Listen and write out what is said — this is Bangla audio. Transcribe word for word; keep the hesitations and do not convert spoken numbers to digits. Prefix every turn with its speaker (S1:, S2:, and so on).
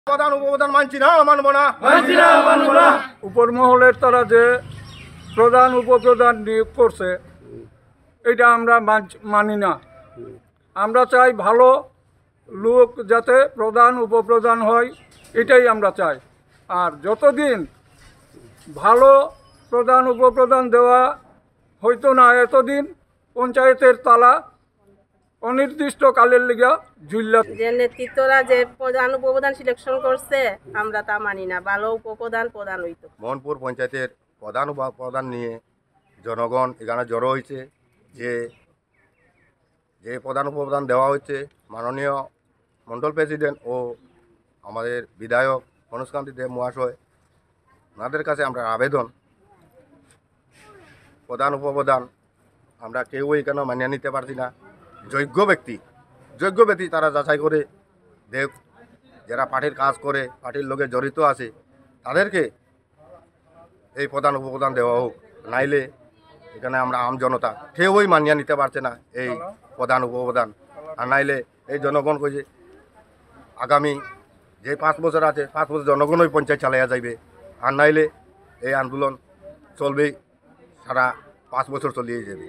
S1: প্রধান উপপ্রধান মানছি না, মানব না,
S2: মানছি না, মানব না।
S3: উপর মহলের তারা যে প্রধান উপপ্রধান নিয়োগ করছে এটা আমরা মানছ- মানি না। আমরা চাই ভালো লোক যাতে প্রধান উপপ্রধান হয়, এটাই আমরা চাই। আর যতদিন ভালো প্রধান উপপ্রধান দেওয়া হইতো না, এতদিন পঞ্চায়েতের তালা অনির্দিষ্টকালের লিগা ঝুল্লা।
S4: যে নেতৃত্বরা যে প্রধান উপপ্রধান সিলেকশন করছে আমরা তা মানি না। ভালো উপপ্রধান প্রধান হইতো।
S1: মোহনপুর পঞ্চায়েতের প্রধান উপপ্রধান নিয়ে জনগণ এখানে জড়ো হয়েছে। যে যে প্রধান উপপ্রধান দেওয়া হচ্ছে মাননীয় মণ্ডল প্রেসিডেন্ট ও আমাদের বিধায়ক মনোজকান্তি দেব মহাশয়, ওনাদের কাছে আমরা আবেদন, প্রধান উপপ্রধান আমরা কেউই এখানে মানিয়ে নিতে পারছি না। যোগ্য ব্যক্তি যোগ্য ব্যক্তি তারা যাচাই করে দেখ, যারা পার্টির কাজ করে, পার্টির লোকে জড়িত আছে, তাদেরকে এই প্রধান উপপ্রধান দেওয়া হোক। নাইলে এখানে আমরা আম জনতা কেউই মানিয়ে নিতে পারছে না এই প্রধান উপপ্রধান। আর নাইলে এই জনগণ কইছে আগামী যে পাঁচ বছর আছে, পাঁচ বছর জনগণই পঞ্চায়েত চালাইয়া যাইবে। আর নাইলে এই আন্দোলন চলবেই, সারা পাঁচ বছর চলিয়ে যাবে।